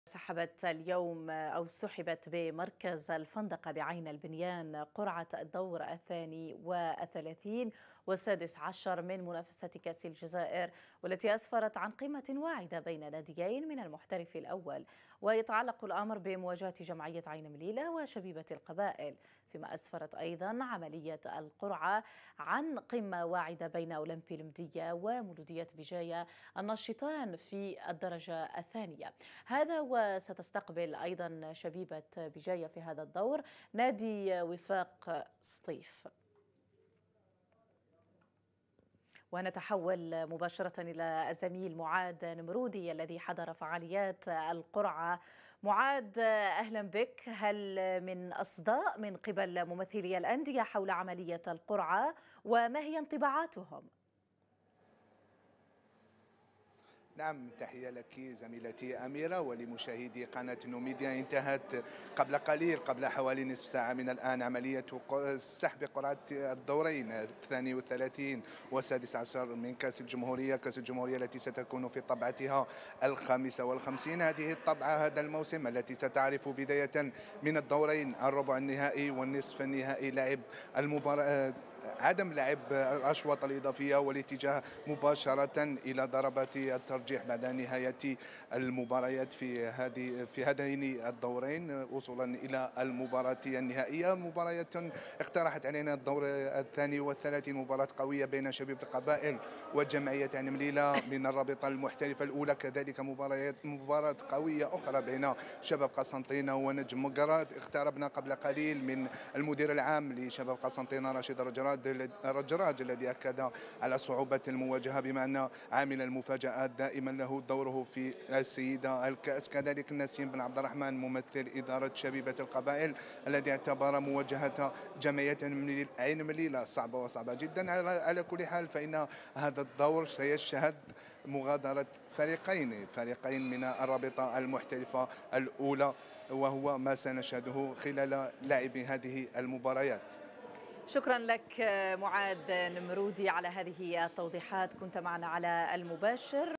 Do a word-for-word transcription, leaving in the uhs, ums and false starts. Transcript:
سحبت اليوم أو سحبت بمركز الفندقة بعين البنيان قرعة الدور الثاني والثلاثين والسادس عشر من منافسة كأس الجزائر، والتي أسفرت عن قمة واعدة بين ناديين من المحترف الأول. ويتعلق الأمر بمواجهة جمعية عين مليلة وشبيبة القبائل، فيما أسفرت أيضا عملية القرعة عن قمة واعدة بين أولمبي المدية ومولودية بجاية الناشطان في الدرجة الثانية. هذا وستستقبل أيضا شبيبة بجاية في هذا الدور نادي وفاق سطيف. ونتحول مباشرة إلى الزميل معاد نمرودي الذي حضر فعاليات القرعة. معاد، أهلا بك. هل من أصداء من قبل ممثلي الأندية حول عملية القرعة، وما هي انطباعاتهم؟ نعم، تحية لك زميلتي أميرة ولمشاهدي قناة نوميديا. انتهت قبل قليل، قبل حوالي نصف ساعة من الآن، عملية سحب قرعة الدورين الثاني والثلاثين والسادس عشر من كأس الجمهورية كأس الجمهورية التي ستكون في طبعتها الخامسة والخمسين هذه الطبعة هذا الموسم، التي ستعرف بداية من الدورين الربع النهائي والنصف النهائي لعب المباراة، عدم لعب الأشواط الإضافية والاتجاه مباشرة إلى ضربات الترجيح بعد نهاية المباريات في هذه في هذين الدورين وصولا إلى المباراة النهائية. مباريات اقترحت علينا الدور الثاني والثلاثين، مباراة قوية بين شبيبة القبائل وجمعية عين مليلة من الرابطة المحترفة الأولى، كذلك مباريات مباراة قوية أخرى بين شباب قسنطينة ونجم مقرات. اقتربنا قبل قليل من المدير العام لشباب قسنطينة رشيد رجراج الرجراج الذي أكد على صعوبة المواجهة، بما أن عامل المفاجآت دائما له دوره في السيدة الكأس. كذلك نسيم بن عبد الرحمن ممثل إدارة شبيبة القبائل الذي اعتبر مواجهة جمعية عين مليلة صعبة وصعبة جدا. على كل حال فإن هذا الدور سيشهد مغادرة فريقين فريقين من الرابطة المحترفة الأولى، وهو ما سنشهده خلال لعب هذه المباريات. شكرا لك معاد نمرودي على هذه التوضيحات، كنت معنا على المباشر.